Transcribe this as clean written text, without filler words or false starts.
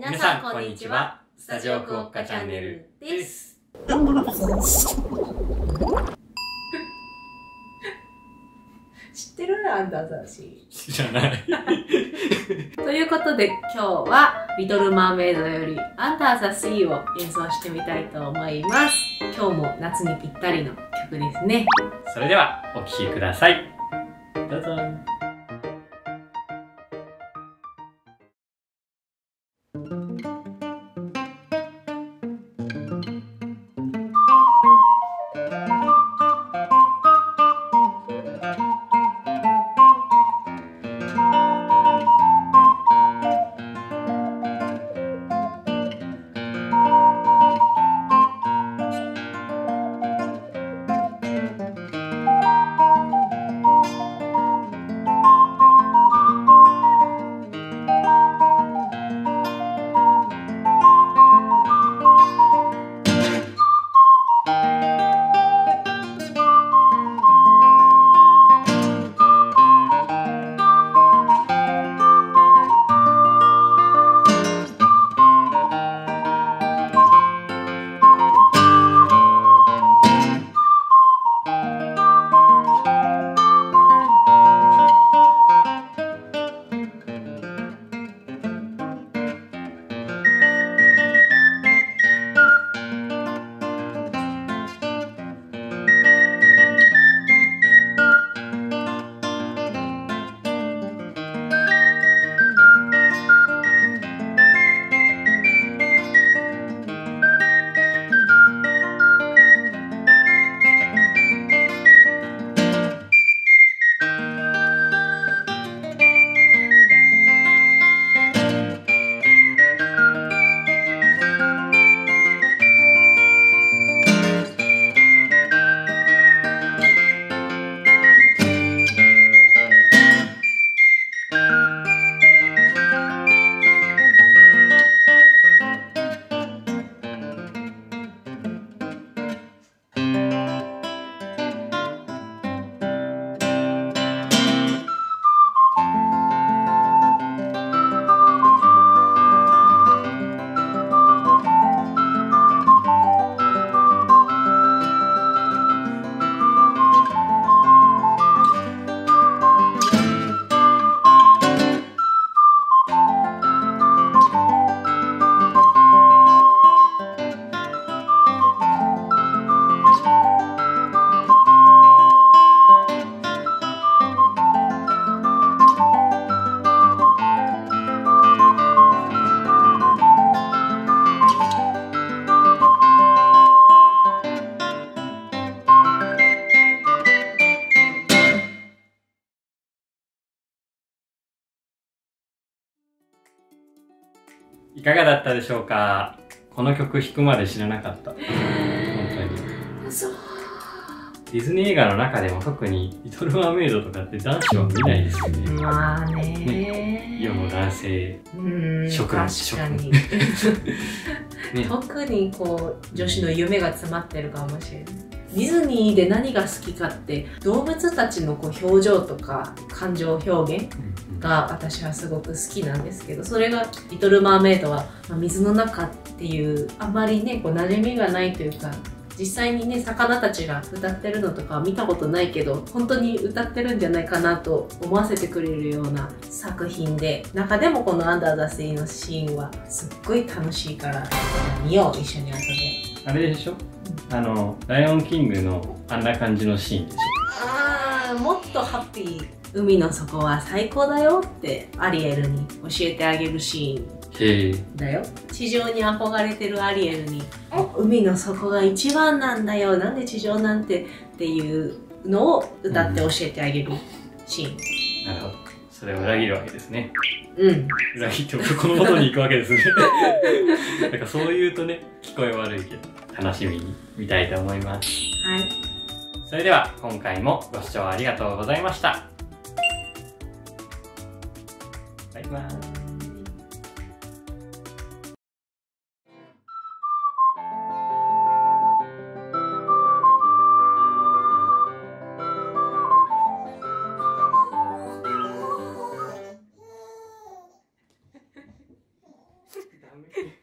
皆さんこんにちは。スタジオクオッカチャンネルです。 知ってる？アンダーザシー。知らない。 ということで今日はリトルマーメイドよりアンダーザシーを演奏してみたいと思います。今日も夏にぴったりの曲ですね。 それではお聴きください。どうぞ。いかがだったでしょうか。この曲弾くまで知らなかった。本当に。 そう。 ディズニー映画の中でも特にリトルマーメイドとかって男子は見ないですよね。 まあね。 世の男性確かに。ね、特にこう女子の夢が詰まってるかもしれない。ディズニーで何が好きかって動物たちのこう表情とか感情表現が私はすごく好きなんですけど、それがリトルマーメイドは水の中っていうあまりねこう馴染みがないというか、実際にね魚たちが歌ってるのとかは見たことないけど本当に歌ってるんじゃないかなと思わせてくれるような作品で、中でもこの「アンダー・ザ・シー」のシーンはすっごい楽しいから見よう、一緒に後で。 あれでしょ、ライオンキングのあんな感じのシーンでしょ。 ああ、もっとハッピー。海の底は最高だよってアリエルに教えてあげるシーンだよ。地上に憧れてるアリエルに海の底が一番なんだよ、なんで地上なんてっていうのを歌って教えてあげるシーン。 なるほど、それを裏切るわけですね。裏切って男の元に行くわけですね。なんかそう言うとね聞こえ悪いけど楽しみに見たいと思います。 はい、 それでは今回もご視聴ありがとうございました。バイバイ。ダメメ